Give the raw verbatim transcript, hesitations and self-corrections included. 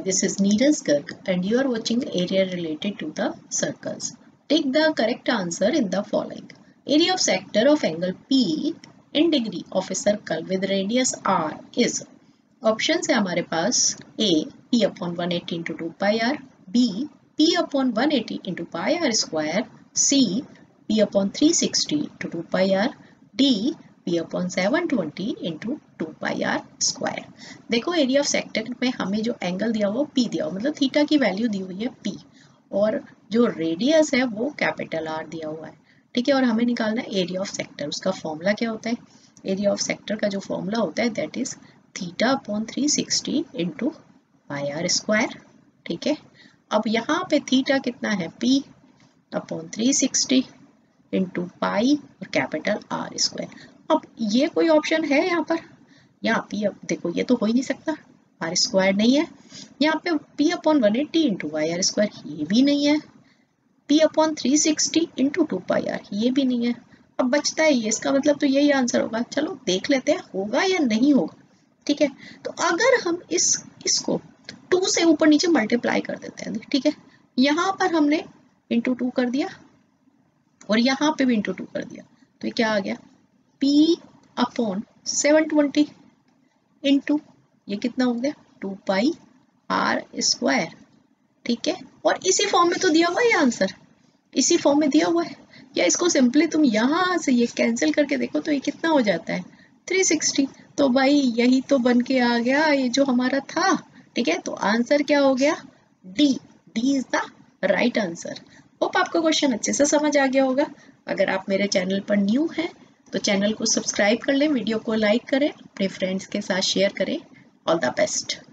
This is Neeraj Garg and you are watching area related to the circles. Take the correct answer in the following. Area of sector of angle P in degree of a circle with radius R is. Options है हमारे पास A P upon one eighty into two pi r, B P upon one eighty into pi r square, C P upon three sixty into two pi r, D P upon seven twenty into two pi r square. देखो area of sector में हमें जो angle दिया हुआ P दिया हुआ मतलब theta की वैल्यू दी हुई है P और जो रेडियस है वो कैपिटल R दिया हुआ है, ठीक है। और हमें निकालना है एरिया ऑफ सेक्टर। उसका फॉर्मूला क्या होता है? एरिया ऑफ सेक्टर का जो फॉर्मूला होता है that is theta upon three sixty into pi r square, ठीक है। अब यहाँ पे थीटा कितना है? P upon three sixty into pi और कैपिटल R स्क्वायर। अब ये कोई ऑप्शन है यहाँ पर? यहाँ P, अब देखो ये तो हो ही नहीं सकता, R स्क्वायर नहीं है। यहाँ पे P upon one eighty into pi r square ये भी नहीं है। P upon three sixty into two pi r ये भी नहीं है। अब बचता है ये, इसका मतलब तो यही आंसर होगा। चलो देख लेते हैं होगा या नहीं होगा, ठीक है। तो अगर हम इस इसको टू से ऊपर नीचे मल्टीप्लाई कर देते हैं, ठीक है। यहाँ पर हमने इंटू टू कर दिया और यहाँ पे भी इंटू टू कर दिया, तो ये क्या आ गया? P upon seven twenty into ये कितना हो गया? टू पाई आर स्क्वायर, ठीक है। और इसी फॉर्म में तो दिया हुआ है ये आंसर, इसी फॉर्म में दिया हुआ है। या इसको सिंपली तुम यहाँ से ये कैंसिल करके देखो तो ये कितना हो जाता है? Three sixty. तो भाई यही तो बन के आ गया ये जो हमारा था, ठीक है। तो आंसर क्या हो गया? D. D is the right answer. Hope आपको क्वेश्चन अच्छे से समझ आ गया होगा। अगर आप मेरे चैनल पर न्यू हैं तो चैनल को सब्सक्राइब कर लें, वीडियो को लाइक करें, अपने फ्रेंड्स के साथ शेयर करें। All the best.